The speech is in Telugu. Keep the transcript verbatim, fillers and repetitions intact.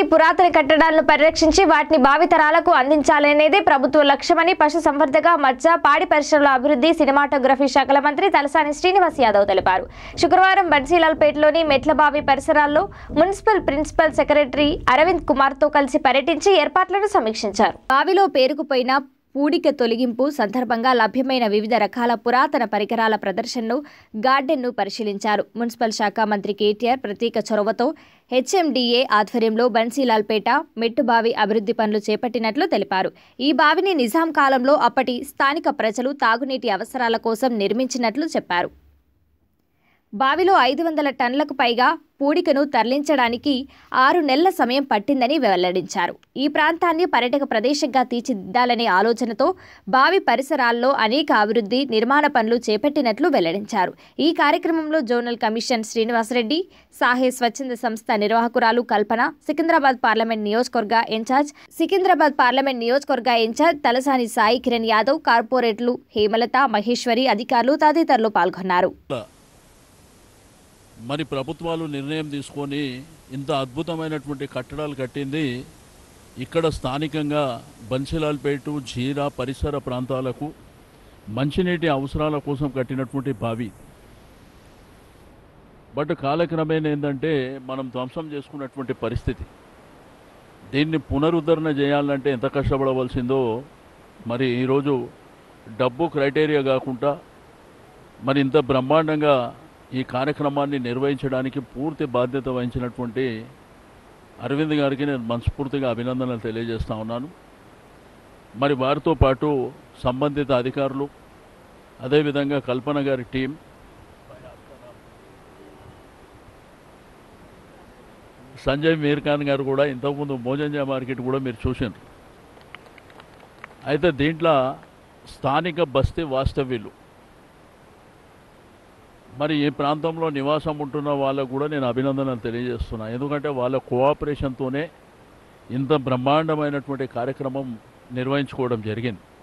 పురాతన కట్టడాలను పరిరక్షించి వాటిని భావితరాలకు అందించాలనేదే ప్రభుత్వ లక్ష్యమని పశుసంవర్ధక మత్స్య పాడి పరిశ్రమల అభివృద్ధి సినిమాటోగ్రఫీ శాఖల మంత్రి తలసాని శ్రీనివాస్ యాదవ్ తెలిపారు. శుక్రవారం బన్సీలాల్పేటలోని మెట్లబావి పరిసరాల్లో మున్సిపల్ ప్రిన్సిపల్ సెక్రటరీ అరవింద్ కుమార్తో కలిసి పర్యటించి ఏర్పాట్లను సమీక్షించారు. బావిలో పేరుకుపోయిన పూడిక తొలగింపు సందర్భంగా లభ్యమైన వివిధ రకాల పురాతన పరికరాల ప్రదర్శనను గార్డెన్ను పరిశీలించారు. మున్సిపల్ శాఖ మంత్రి కేటీఆర్ ప్రత్యేక చొరవతో హెచ్ఎండిఏ ఆధ్వర్యంలో బన్సీలాల్పేట మెట్టుబావి అభివృద్ధి పనులు చేపట్టినట్లు తెలిపారు. ఈ బావిని నిజాం కాలంలో అప్పటి స్థానిక ప్రజలు తాగునీటి అవసరాల కోసం నిర్మించినట్లు చెప్పారు. బావిలో ఐదు వందల టన్నులకు పైగా పూడికను తరలించడానికి ఆరు నెలల సమయం పట్టిందని వెల్లడించారు. ఈ ప్రాంతాన్ని పర్యాటక ప్రదేశంగా తీర్చిదిద్దాలనే ఆలోచనతో బావి పరిసరాల్లో అనేక అభివృద్ధి నిర్మాణ పనులు చేపట్టినట్లు వెల్లడించారు. ఈ కార్యక్రమంలో జోనల్ కమిషన్ శ్రీనివాసరెడ్డి, సాహే స్వచ్ఛంద సంస్థ నిర్వాహకురాలు కల్పన, సికింద్రాబాద్ పార్లమెంట్ నియోజకవర్గ ఇన్ఛార్జ్ సికింద్రాబాద్ పార్లమెంట్ నియోజకవర్గ ఇన్ఛార్జ్ తలసాని సాయి కిరణ్ యాదవ్, కార్పొరేట్లు హేమలత, మహేశ్వరి, అధికారులు తదితరులు పాల్గొన్నారు. మరి ప్రభుత్వాలు నిర్ణయం తీసుకొని ఇంత అద్భుతమైనటువంటి కట్టడాలు కట్టింది ఇక్కడ స్థానికంగా బన్సీలాల్పేట, జీరా పరిసర ప్రాంతాలకు మంచినీటి అవసరాల కోసం కట్టినటువంటి బావి. బట్ కాలక్రమేణా ఏంటంటే మనం ధ్వంసం చేసుకున్నటువంటి పరిస్థితి. దీన్ని పునరుద్ధరణ చేయాలంటే ఎంత కష్టపడవలసిందో మరి ఈరోజు డబ్బు క్రైటీరియా కాకుండా మరి ఇంత బ్రహ్మాండంగా ఈ కార్యక్రమాన్ని నిర్వహించడానికి పూర్తి బాధ్యత వహించినటువంటి అరవింద్ గారికి నేను మనస్ఫూర్తిగా అభినందనలు తెలియజేస్తా ఉన్నాను. మరి వారితో పాటు సంబంధిత అధికారులు, అదేవిధంగా కల్పన గారి టీం, సంజయ్ మీర్ ఖాన్ గారు కూడా ఇంతకుముందు మోజంజా మార్కెట్ కూడా మీరు చూసినారు. అయితే దీంట్లో స్థానిక బస్తీ వాస్తవ్యులు మరి ఈ ప్రాంతంలో నివాసం ఉంటున్న వాళ్ళకు కూడా నేను అభినందనలు తెలియజేస్తున్నాను. ఎందుకంటే వాళ్ళ కోఆపరేషన్తోనే ఇంత బ్రహ్మాండమైనటువంటి కార్యక్రమం నిర్వహించుకోవడం జరిగింది.